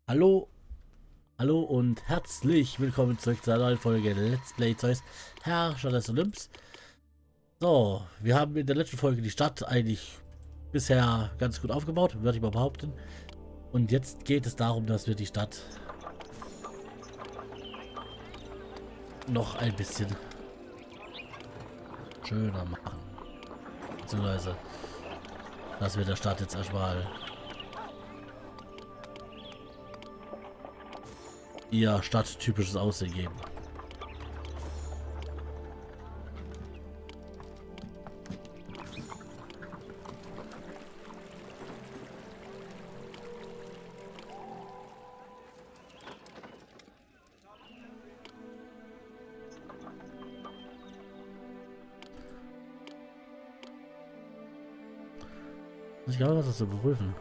Hallo, hallo und herzlich willkommen zurück zu einer neuen Folge Let's Play Zeus Herrscher des Olymps. So, wir haben in der letzten Folge die Stadt eigentlich bisher ganz gut aufgebaut, würde ich mal behaupten. Und jetzt geht es darum, dass wir die Stadt noch ein bisschen schöner machen. Beziehungsweise, dass wir der Stadt jetzt erstmal ihr stadttypisches Aussehen geben. Ich glaube, was das zu überprüfen.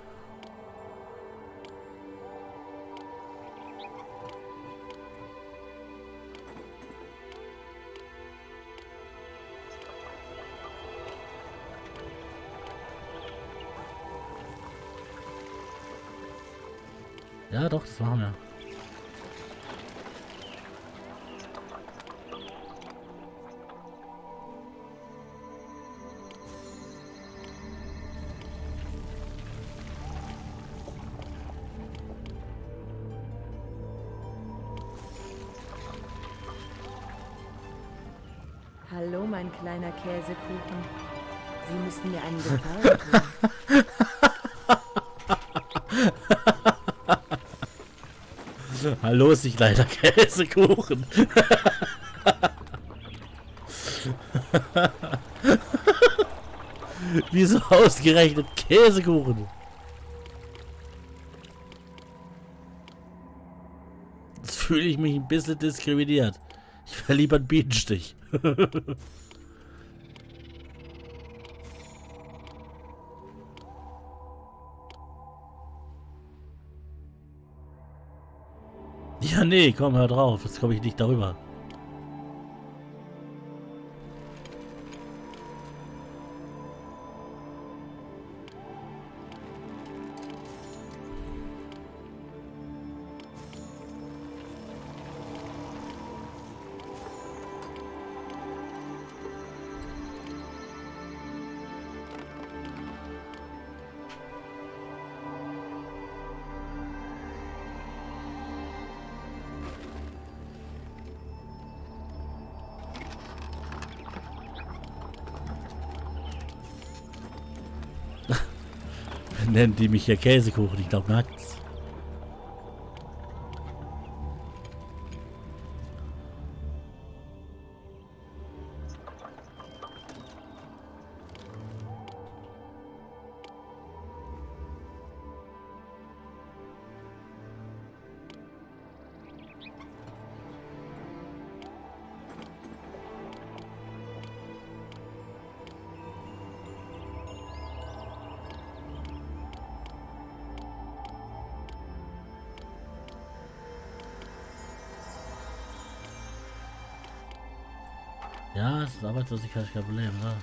Ja, doch, das machen wir. Hallo, mein kleiner Käsekuchen. Sie müssen mir einen Gefallen tun. Hallo, ist nicht leider Käsekuchen. Wieso ausgerechnet Käsekuchen? Jetzt fühle ich mich ein bisschen diskriminiert. Ich wäre lieber ein Bienenstich. Ja, nee, komm, hör drauf. Jetzt komme ich nicht darüber. Nennen die mich ja Käsekuchen. Ich glaube, nachts. Ja, das ist Arbeitslosigkeit kein Problem, ne?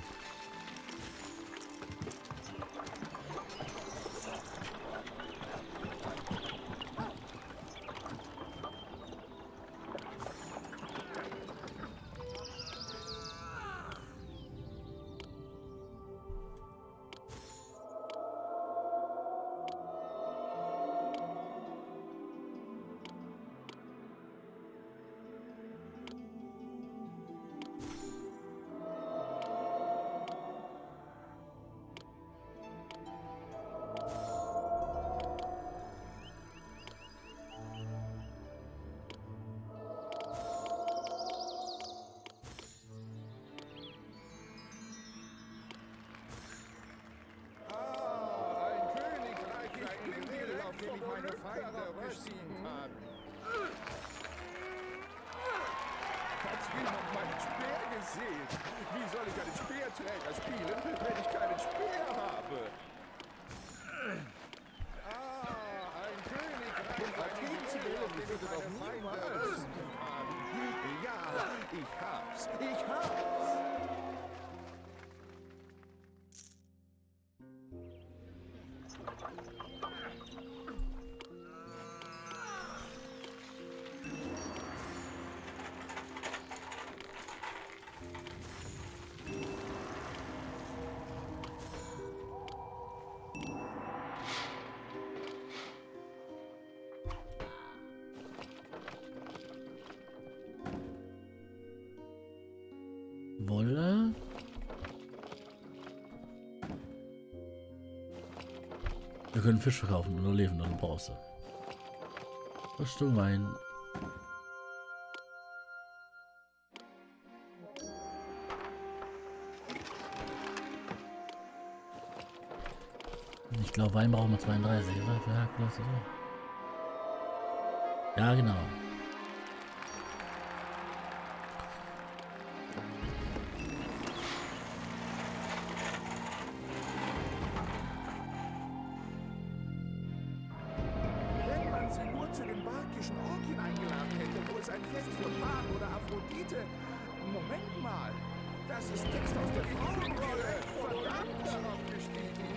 Ein Königreich, ein Insel, auf dem ich meine Feinde besiegen kann. Hat jemand meinen Speer gesehen? Wie soll ich einen Speerträger spielen, wenn ich keinen Speer habe? Ein Königreich, ein Insel, auf dem ich meine Feinde besiegen kann. Ja, ich hab's, ich hab's. Wolle. Wir können Fisch verkaufen oder Leben und Bronze. Rüstung, Wein. Ich glaube, Wein brauchen wir 32, oder? Für Herkules, oder? Ja, genau. Wenn man sie nur zu den barkischen Orgien eingeladen hätte, wo es ein Fest für Pan oder Aphrodite... Moment mal. Das ist Text aus der Frauenrolle. Verdammt! Herabgestiegen.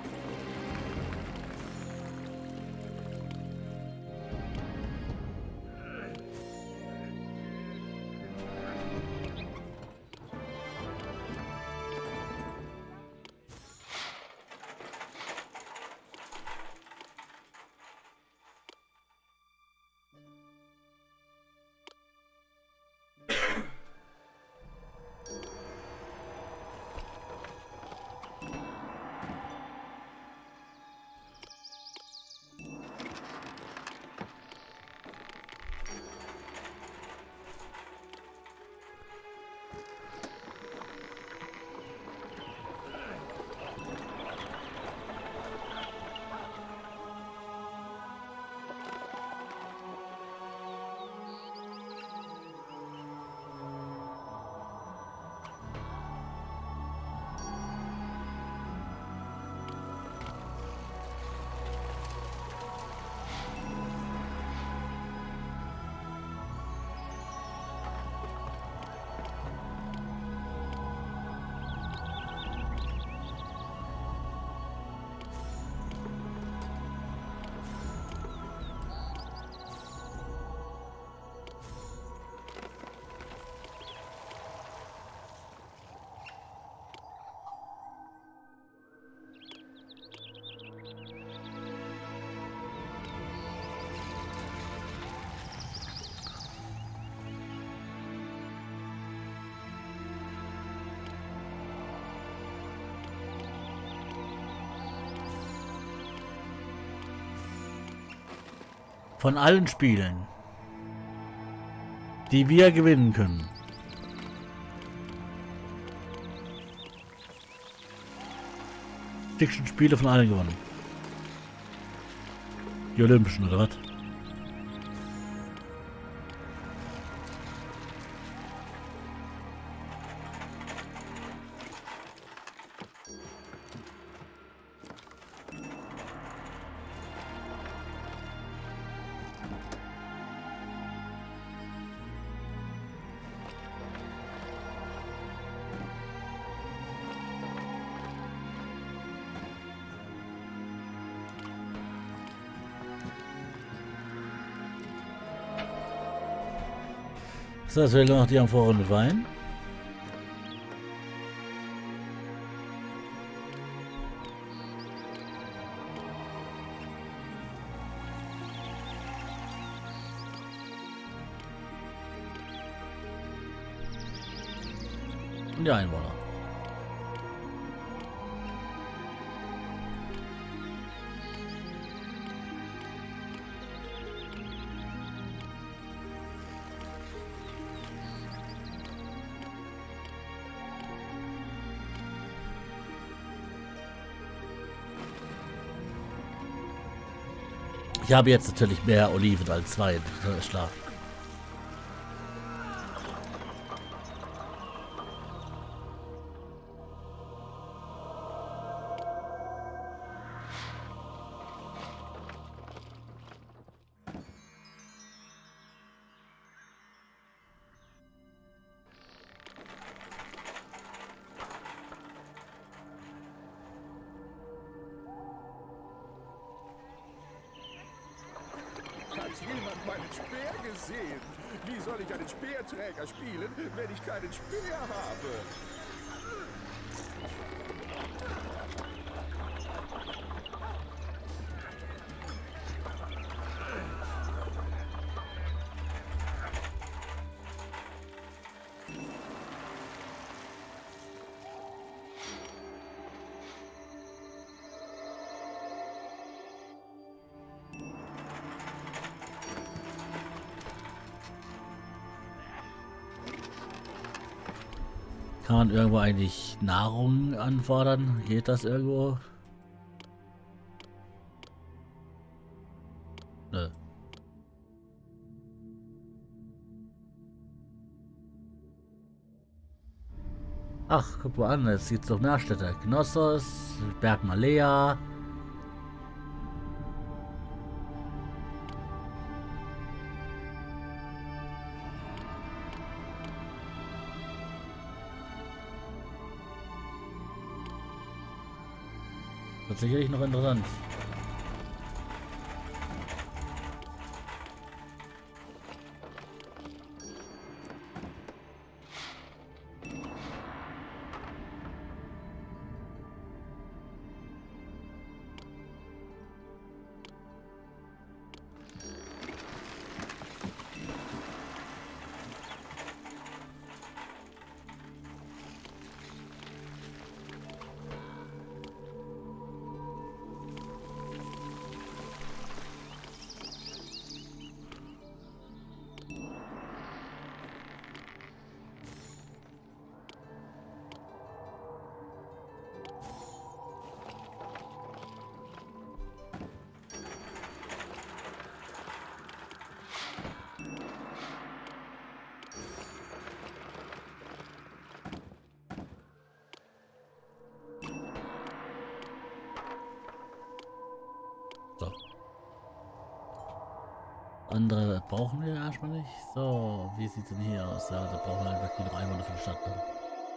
Von allen Spielen, die wir gewinnen können. Dicksten Spiele von allen gewonnen. Die Olympischen, oder was? So, jetzt wählen wir noch die Amphore mit Wein. Und die Einwohner. Ich habe jetzt natürlich mehr Oliven als Wein. Das ist klar. Hat jemand meinen Speer gesehen? Wie soll ich einen Speerträger spielen, wenn ich keinen Speer habe? Kann man irgendwo eigentlich Nahrung anfordern? Geht das irgendwo? Nö. Ach, guck mal an, jetzt gibt's noch mehr Städte. Knossos, Bergmalea. Wird sicherlich noch interessant. So. Andere brauchen wir erstmal nicht. So, wie sieht es denn hier aus? Ja, da brauchen wir halt wirklich noch einmal für die Stadt. Dann.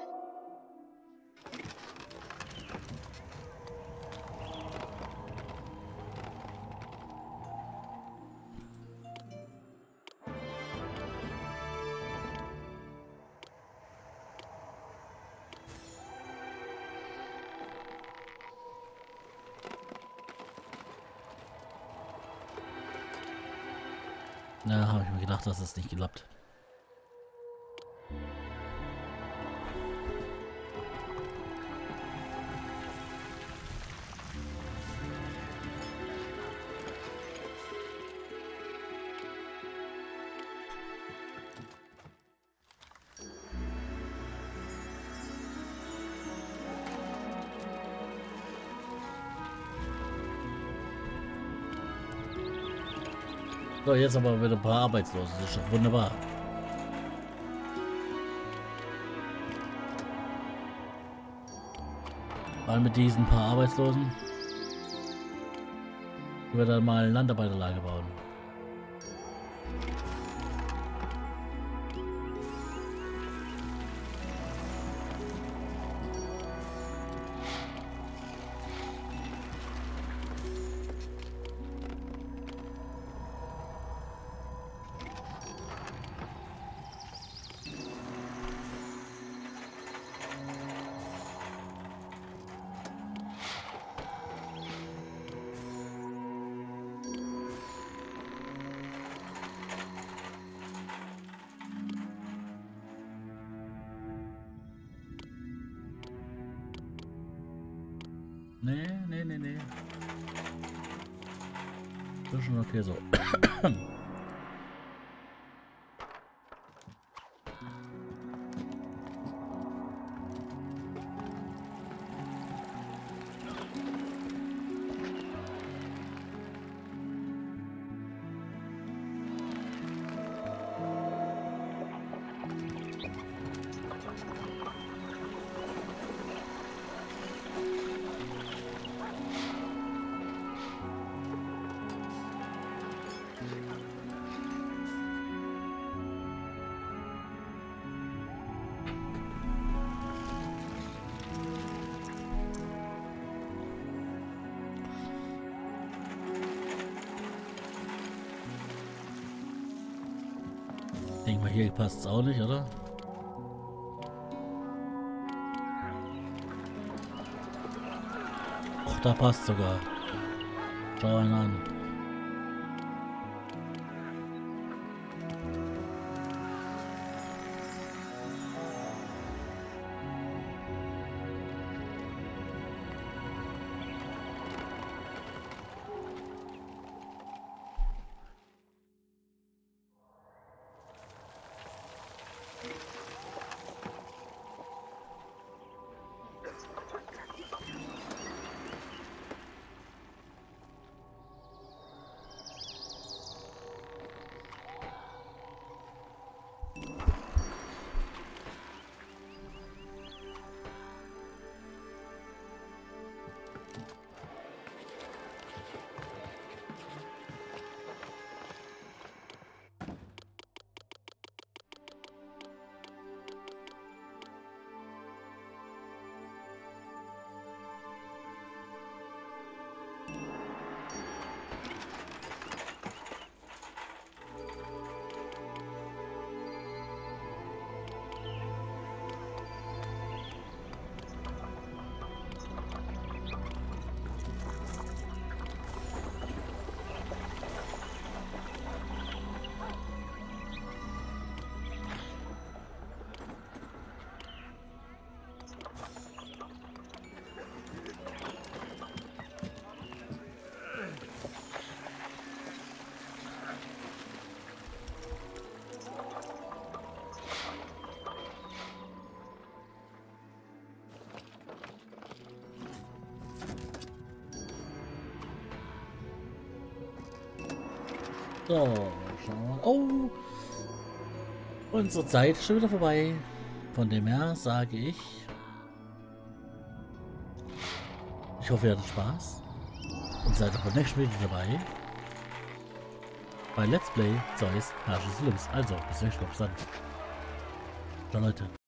Na, habe ich mir gedacht, dass es nicht geklappt. So, jetzt aber wieder ein paar Arbeitslose. Das ist doch wunderbar. Weil mit diesen paar Arbeitslosen wir dann mal ein Landarbeiterlager bauen. Nee. Das ist schon okay so. Denke mal, hier passt es auch nicht, oder? Ach, da passt sogar. Schau einen an. So, schauen wir mal. Oh! Unsere Zeit ist schon wieder vorbei. Von dem her sage ich... Ich hoffe, ihr hattet Spaß. Und seid auch beim nächsten Video dabei. Bei Let's Play Zeus Herrscher des Olymps. Also, bis zum nächsten Mal. Bis dann. Ciao, Leute.